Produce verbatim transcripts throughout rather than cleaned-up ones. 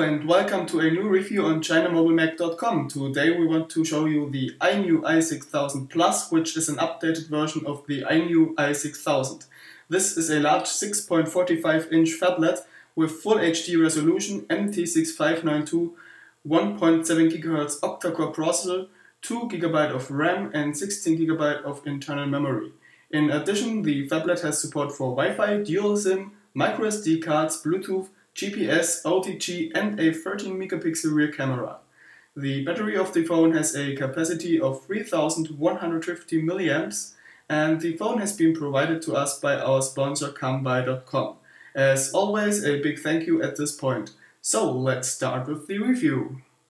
and welcome to a new review on China Mobile Mac dot com. Today we want to show you the i N U i six thousand Plus, which is an updated version of the i N U i six thousand. This is a large six point four five inch phablet with Full H D resolution, M T six five nine two, one point seven gigahertz octa-core processor, two gigabytes of RAM and sixteen gigabytes of internal memory. In addition, the phablet has support for Wi-Fi, dual SIM, microSD cards, Bluetooth, G P S, O T G and a thirteen megapixel rear camera. The battery of the phone has a capacity of three thousand one hundred fifty milliamps and the phone has been provided to us by our sponsor Kambai dot com. As always, a big thank you at this point. So let's start with the review.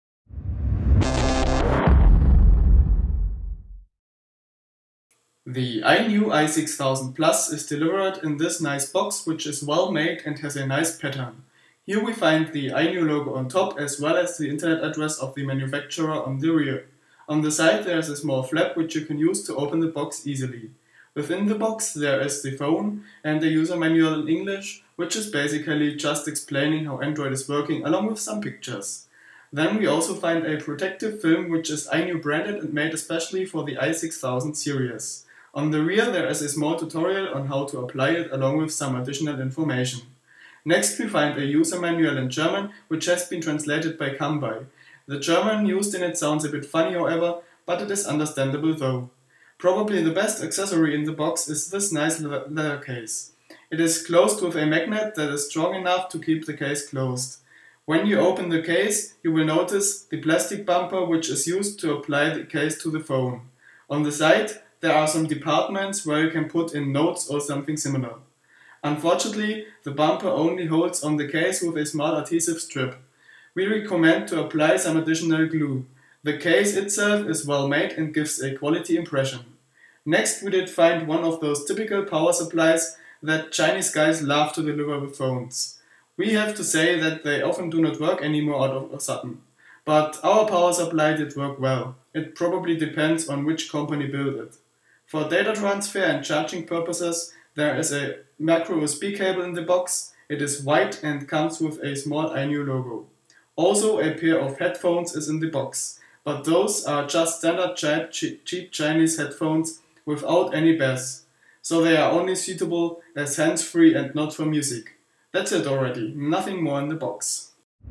The i N U i six thousand Plus is delivered in this nice box, which is well made and has a nice pattern. Here we find the i N U logo on top as well as the internet address of the manufacturer on the rear. On the side there is a small flap which you can use to open the box easily. Within the box there is the phone and the user manual in English, which is basically just explaining how Android is working along with some pictures. Then we also find a protective film which is i N U branded and made especially for the i six thousand series. On the rear there is a small tutorial on how to apply it along with some additional information. Next we find a user manual in German which has been translated by Kambai. The German used in it sounds a bit funny however, but it is understandable though. Probably the best accessory in the box is this nice leather case. It is closed with a magnet that is strong enough to keep the case closed. When you open the case you will notice the plastic bumper which is used to apply the case to the phone. On the side there are some compartments where you can put in notes or something similar. Unfortunately, the bumper only holds on the case with a small adhesive strip. We recommend to apply some additional glue. The case itself is well made and gives a quality impression. Next we did find one of those typical power supplies that Chinese guys love to deliver with phones. We have to say that they often do not work anymore out of a sudden. But our power supply did work well. It probably depends on which company built it. For data transfer and charging purposes, there is a micro U S B cable in the box. It is white and comes with a small i N U logo. Also a pair of headphones is in the box, but those are just standard cheap Chinese headphones without any bass. So they are only suitable as hands-free and not for music. That's it already, nothing more in the box.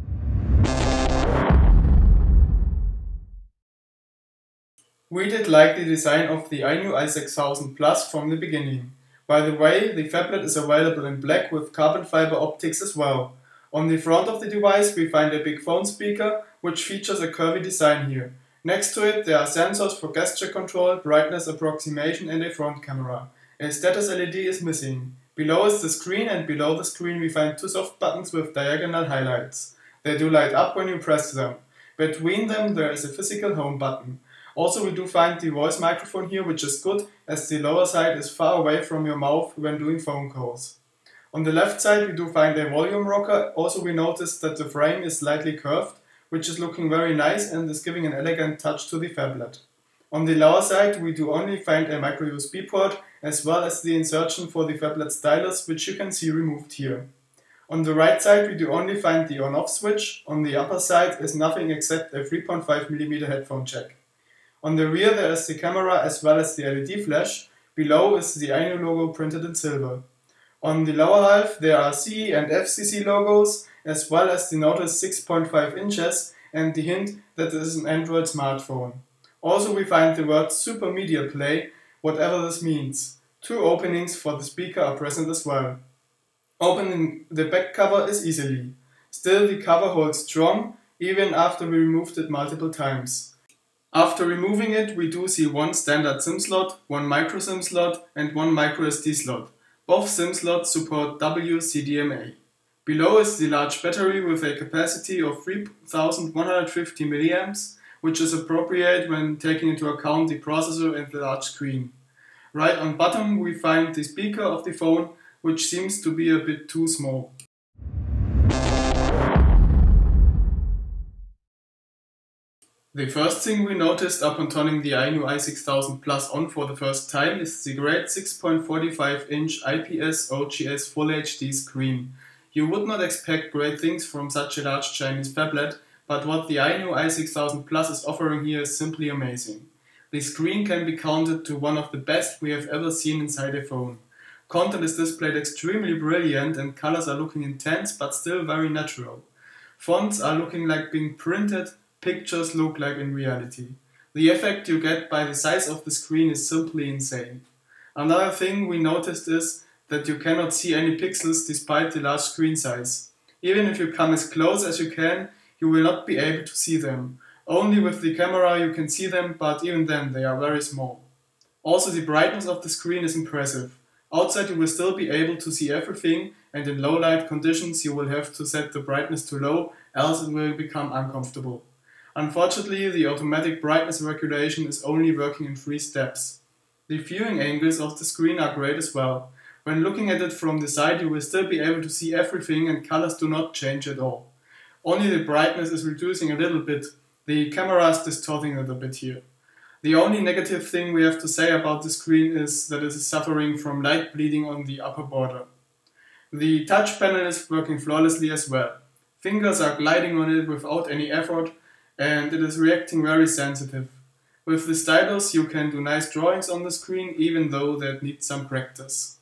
We did like the design of the i N U i six thousand Plus from the beginning. By the way, the phablet is available in black with carbon fiber optics as well. On the front of the device we find a big phone speaker, which features a curvy design here. Next to it there are sensors for gesture control, brightness approximation and a front camera. A status L E D is missing. Below is the screen and below the screen we find two soft buttons with diagonal highlights. They do light up when you press them. Between them there is a physical home button. Also we do find the voice microphone here, which is good as the lower side is far away from your mouth when doing phone calls. On the left side we do find a volume rocker. Also we notice that the frame is slightly curved, which is looking very nice and is giving an elegant touch to the phablet. On the lower side we do only find a micro U S B port as well as the insertion for the phablet stylus, which you can see removed here. On the right side we do only find the on-off switch. On the upper side is nothing except a three point five millimeter headphone jack. On the rear there is the camera as well as the L E D flash. Below is the i N U logo printed in silver. On the lower half there are C E and F C C logos as well as the notice six point five inches and the hint that this is an Android smartphone. Also we find the word Super Media Play, whatever this means. Two openings for the speaker are present as well. Opening the back cover is easily. Still the cover holds strong even after we removed it multiple times. After removing it we do see one standard SIM slot, one micro SIM slot and one micro S D slot. Both SIM slots support W C D M A. Below is the large battery with a capacity of three thousand one hundred fifty milliamps, which is appropriate when taking into account the processor and the large screen. Right on bottom we find the speaker of the phone, which seems to be a bit too small. The first thing we noticed upon turning the i N U i six thousand Plus on for the first time is the great six point four five inch I P S O G S Full H D screen. You would not expect great things from such a large Chinese phablet, but what the I N U i six thousand Plus is offering here is simply amazing. The screen can be counted to one of the best we have ever seen inside a phone. Content is displayed extremely brilliant and colors are looking intense but still very natural. Fonts are looking like being printed, pictures look like in reality. The effect you get by the size of the screen is simply insane. Another thing we noticed is that you cannot see any pixels despite the large screen size. Even if you come as close as you can, you will not be able to see them. Only with the camera you can see them, but even then they are very small. Also, the brightness of the screen is impressive. Outside you will still be able to see everything, and in low light conditions you will have to set the brightness to low, else it will become uncomfortable. Unfortunately, the automatic brightness regulation is only working in three steps. The viewing angles of the screen are great as well. When looking at it from the side you will still be able to see everything and colors do not change at all. Only the brightness is reducing a little bit. The camera is distorting it a bit here. The only negative thing we have to say about the screen is that it is suffering from light bleeding on the upper border. The touch panel is working flawlessly as well. Fingers are gliding on it without any effort and it is reacting very sensitive. With the stylus you can do nice drawings on the screen even though that needs some practice.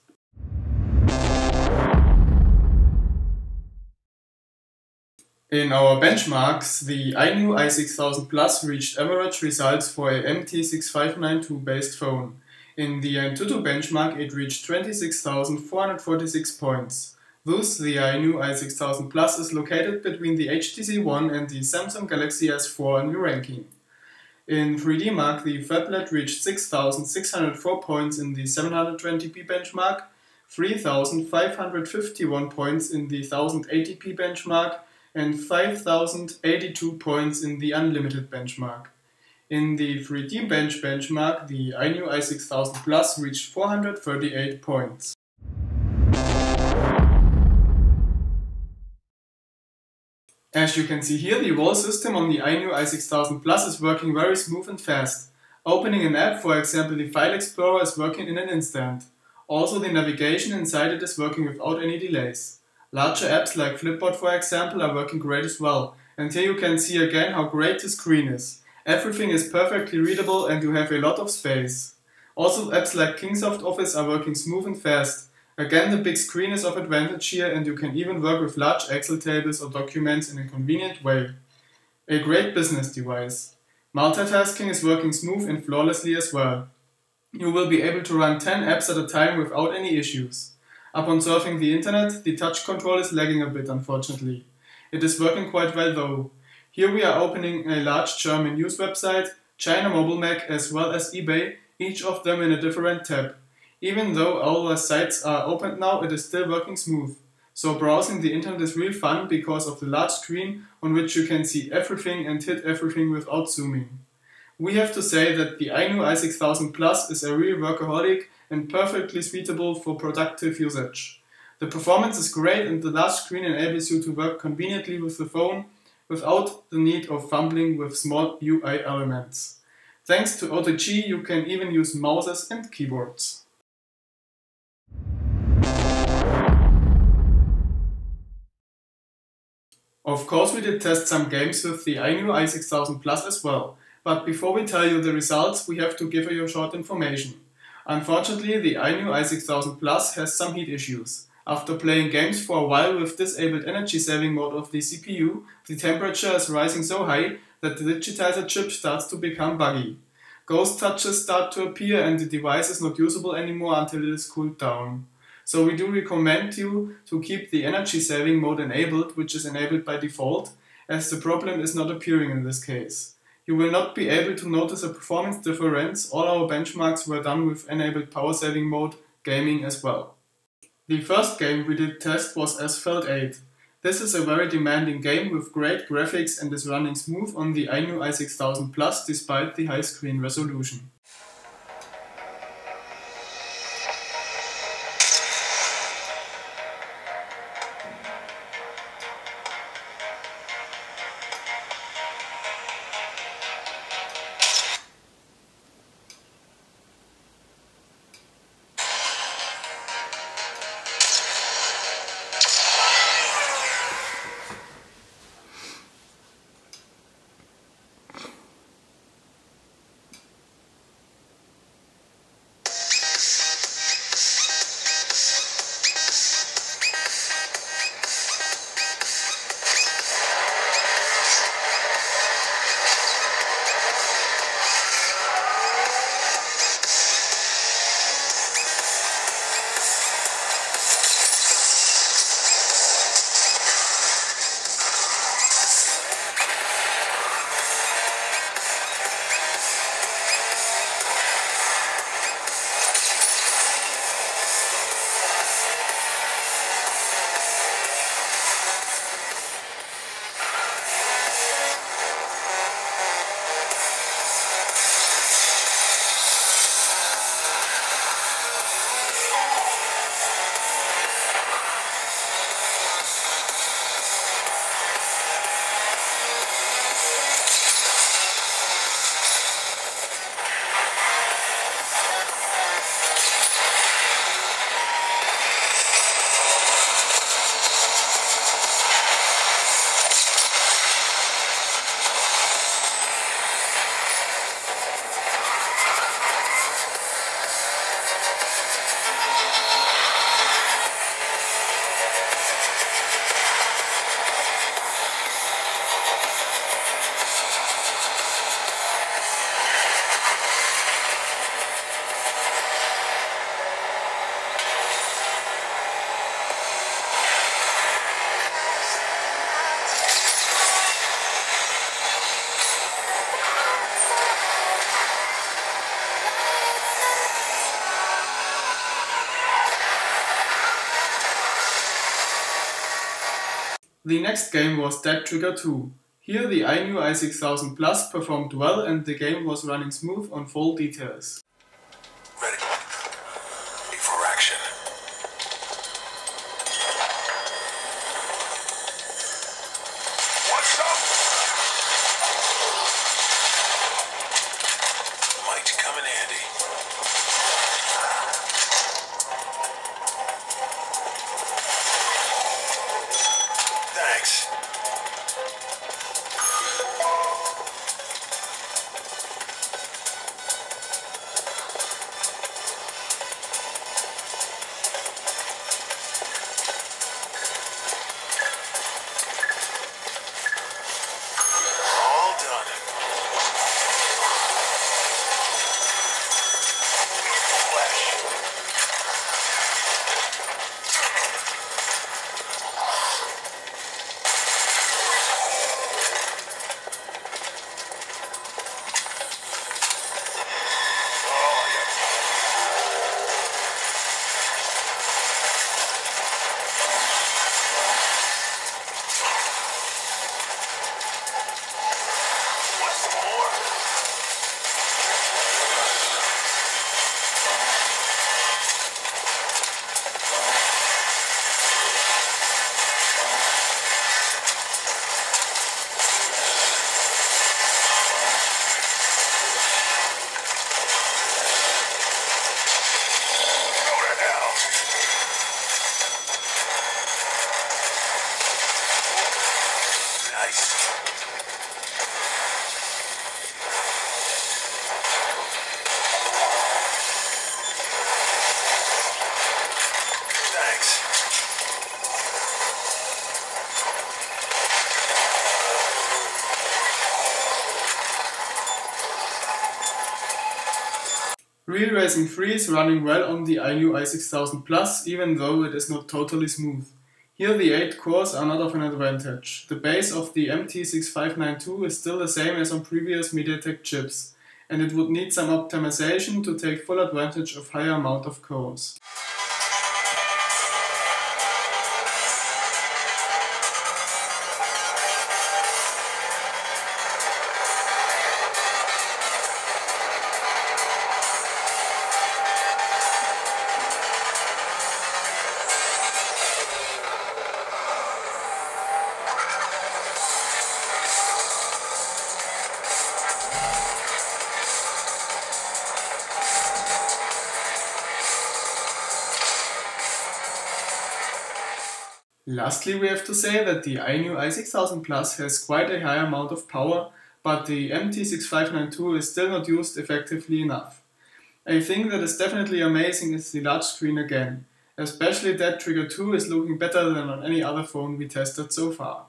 In our benchmarks, the I N U i six thousand Plus reached average results for a M T six five nine two based phone. In the Antutu benchmark it reached twenty-six thousand four hundred forty-six points. Thus, the I N U i six thousand Plus is located between the H T C One and the Samsung Galaxy S four in the ranking. In three D Mark, the phablet reached six thousand six hundred four points in the seven twenty p benchmark, three thousand five hundred fifty-one points in the ten eighty p benchmark, and five thousand eighty-two points in the unlimited benchmark. In the three D bench benchmark, the I N U i six thousand Plus reached four hundred thirty-eight points. As you can see here, the whole system on the I N U i six thousand Plus is working very smooth and fast. Opening an app, for example the File Explorer, is working in an instant. Also the navigation inside it is working without any delays. Larger apps like Flipboard, for example, are working great as well. And here you can see again how great the screen is. Everything is perfectly readable and you have a lot of space. Also apps like Kingsoft Office are working smooth and fast. Again, the big screen is of advantage here and you can even work with large Excel tables or documents in a convenient way. A great business device. Multitasking is working smooth and flawlessly as well. You will be able to run ten apps at a time without any issues. Upon surfing the internet, the touch control is lagging a bit, unfortunately. It is working quite well though. Here we are opening a large German news website, China Mobile Mag as well as eBay, each of them in a different tab. Even though all the sites are opened now, it is still working smooth. So browsing the internet is real fun because of the large screen on which you can see everything and hit everything without zooming. We have to say that the I N U i six thousand Plus is a real workaholic and perfectly suitable for productive usage. The performance is great and the large screen enables you to work conveniently with the phone without the need of fumbling with small U I elements. Thanks to O T G you can even use mouses and keyboards. Of course we did test some games with the I N U i six thousand Plus as well, but before we tell you the results we have to give you short information. Unfortunately, the I N U i six thousand Plus has some heat issues. After playing games for a while with disabled energy saving mode of the C P U, the temperature is rising so high that the digitizer chip starts to become buggy. Ghost touches start to appear and the device is not usable anymore until it is cooled down. So we do recommend you to keep the energy saving mode enabled, which is enabled by default, as the problem is not appearing in this case. You will not be able to notice a performance difference. All our benchmarks were done with enabled power saving mode, gaming as well. The first game we did test was Asphalt eight. This is a very demanding game with great graphics and is running smooth on the I N U i six thousand Plus despite the high screen resolution. The next game was Dead Trigger two. Here the I N U i six thousand Plus performed well and the game was running smooth on full details. Ready. Ready for action. What's up? Might come in handy. Thanks. All done. Flesh. What's more? Go to hell. Nice. Thanks. Real Racing three is running well on the I N U i six thousand Plus, even though it is not totally smooth. Here the eight cores are not of an advantage. The base of the M T six five nine two is still the same as on previous MediaTek chips, and it would need some optimization to take full advantage of higher amount of cores. Lastly, we have to say that the I N U i six thousand Plus has quite a high amount of power, but the M T six five nine two is still not used effectively enough. A thing that is definitely amazing is the large screen again. Especially Dead Trigger two is looking better than on any other phone we tested so far.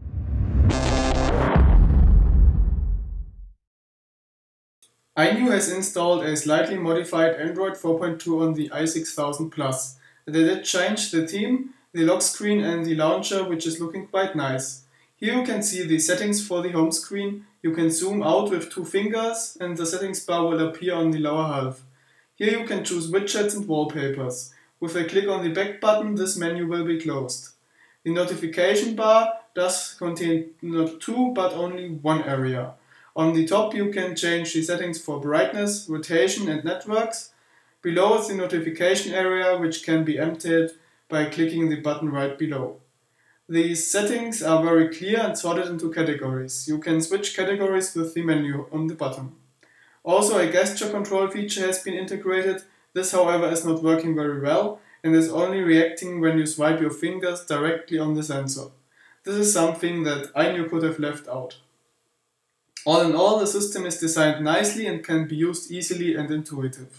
I N U has installed a slightly modified Android four point two on the i six thousand Plus. They did change the theme, the lock screen and the launcher, which is looking quite nice. Here you can see the settings for the home screen. You can zoom out with two fingers and the settings bar will appear on the lower half. Here you can choose widgets and wallpapers. With a click on the back button, this menu will be closed. The notification bar does contain not two but only one area. On the top you can change the settings for brightness, rotation and networks. Below is the notification area, which can be emptied by clicking the button right below. These settings are very clear and sorted into categories. You can switch categories with the menu on the bottom. Also, a gesture control feature has been integrated. This, however, is not working very well and is only reacting when you swipe your fingers directly on the sensor. This is something that I N U could have left out. All in all, the system is designed nicely and can be used easily and intuitive.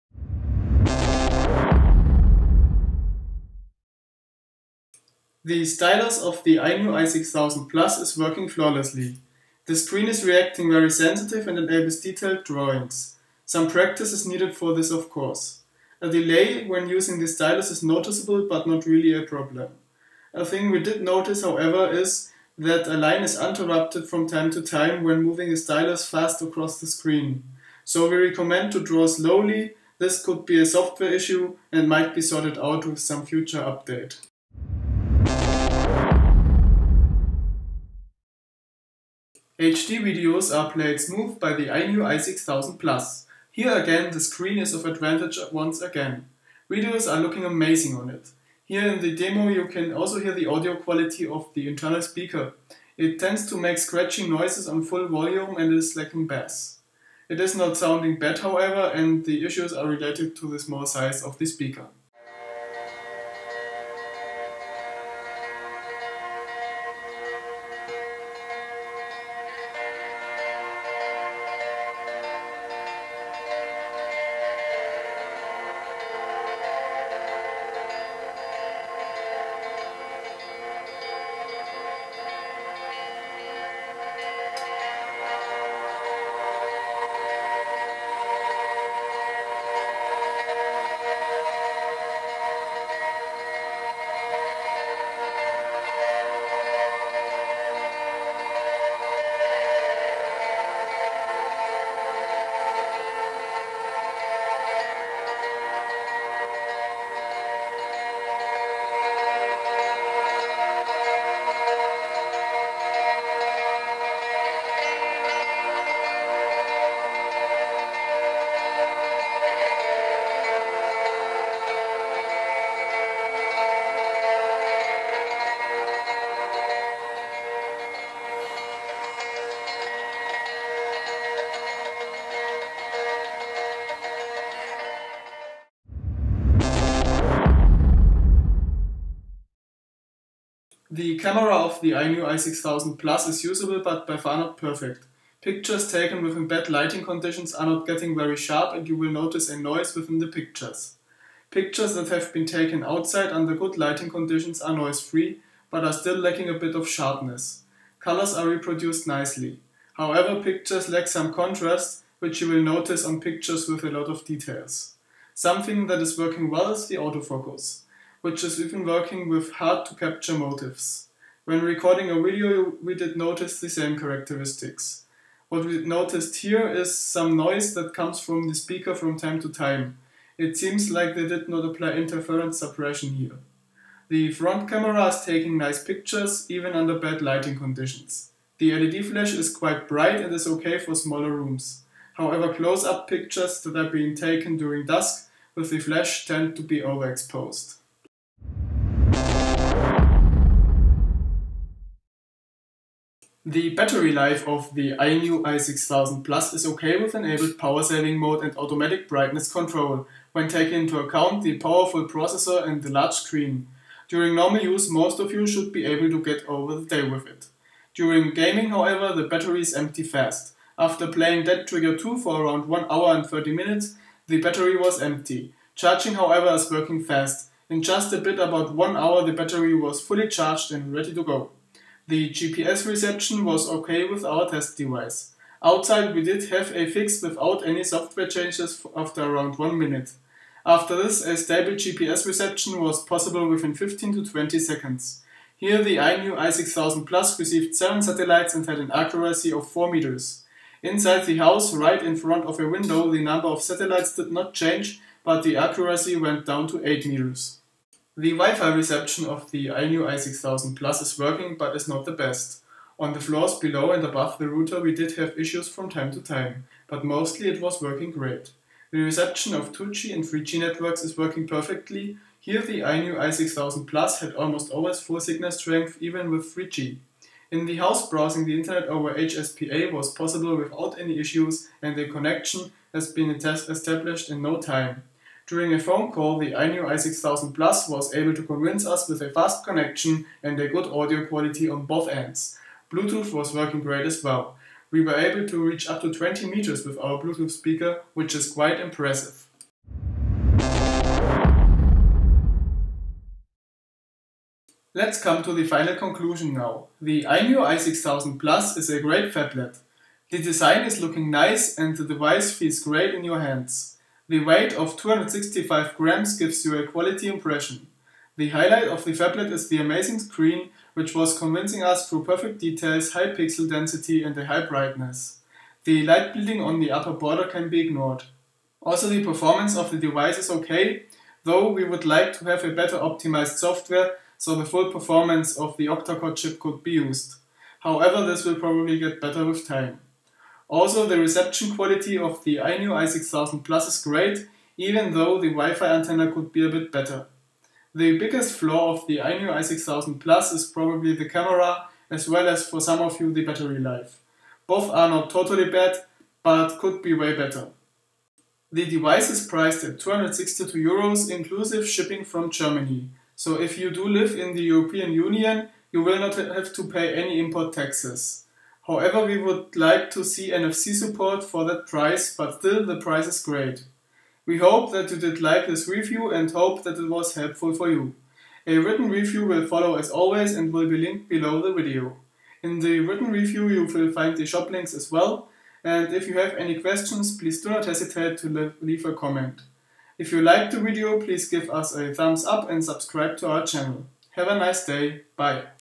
The stylus of the I N U i six thousand Plus is working flawlessly. The screen is reacting very sensitive and enables detailed drawings. Some practice is needed for this, of course. A delay when using the stylus is noticeable but not really a problem. A thing we did notice, however, is that a line is interrupted from time to time when moving the stylus fast across the screen. So we recommend to draw slowly. This could be a software issue and might be sorted out with some future update. H D videos are played smooth by the iNew i six thousand Plus. Here again the screen is of advantage once again. Videos are looking amazing on it. Here in the demo you can also hear the audio quality of the internal speaker. It tends to make scratching noises on full volume and is lacking bass. It is not sounding bad however, and the issues are related to the small size of the speaker. The camera of the iNew i six thousand Plus is usable but by far not perfect. Pictures taken within bad lighting conditions are not getting very sharp and you will notice a noise within the pictures. Pictures that have been taken outside under good lighting conditions are noise-free but are still lacking a bit of sharpness. Colors are reproduced nicely. However, pictures lack some contrast, which you will notice on pictures with a lot of details. Something that is working well is the autofocus, which is even working with hard to capture motifs. When recording a video we did notice the same characteristics. What we noticed here is some noise that comes from the speaker from time to time. It seems like they did not apply interference suppression here. The front camera is taking nice pictures even under bad lighting conditions. The L E D flash is quite bright and is okay for smaller rooms. However, close-up pictures that are being taken during dusk with the flash tend to be overexposed. The battery life of the iNew i six thousand Plus is okay with enabled power saving mode and automatic brightness control, when taking into account the powerful processor and the large screen. During normal use most of you should be able to get over the day with it. During gaming however the battery is empty fast. After playing Dead Trigger two for around one hour and thirty minutes, the battery was empty. Charging however is working fast. In just a bit about one hour the battery was fully charged and ready to go. The G P S reception was okay with our test device. Outside we did have a fix without any software changes after around one minute. After this a stable G P S reception was possible within fifteen to twenty seconds. Here the iNew i six thousand Plus received seven satellites and had an accuracy of four meters. Inside the house, right in front of a window, the number of satellites did not change, but the accuracy went down to eight meters. The Wi-Fi reception of the iNew i six thousand Plus is working but is not the best. On the floors below and above the router we did have issues from time to time, but mostly it was working great. The reception of two G and three G networks is working perfectly. Here the iNew i six thousand Plus had almost always full signal strength even with three G. In the house browsing the internet over H S P A was possible without any issues and a connection has been established in no time. During a phone call, the iNew i six thousand Plus was able to convince us with a fast connection and a good audio quality on both ends. Bluetooth was working great as well. We were able to reach up to twenty meters with our Bluetooth speaker, which is quite impressive. Let's come to the final conclusion now. The iNew i six thousand Plus is a great phablet. The design is looking nice and the device feels great in your hands. The weight of two hundred sixty-five grams gives you a quality impression. The highlight of the phablet is the amazing screen, which was convincing us through perfect details, high pixel density and a high brightness. The light bleeding on the upper border can be ignored. Also the performance of the device is okay, though we would like to have a better optimized software so the full performance of the octa-core chip could be used. However, this will probably get better with time. Also, the reception quality of the I N U i six thousand Plus is great, even though the Wi-Fi antenna could be a bit better. The biggest flaw of the I N U i six thousand Plus is probably the camera, as well as for some of you the battery life. Both are not totally bad, but could be way better. The device is priced at two hundred sixty-two euros inclusive shipping from Germany, so if you do live in the European Union, you will not have to pay any import taxes. However, we would like to see N F C support for that price, but still the price is great. We hope that you did like this review and hope that it was helpful for you. A written review will follow as always and will be linked below the video. In the written review you will find the shop links as well, and if you have any questions, please do not hesitate to leave a comment. If you liked the video, please give us a thumbs up and subscribe to our channel. Have a nice day, bye!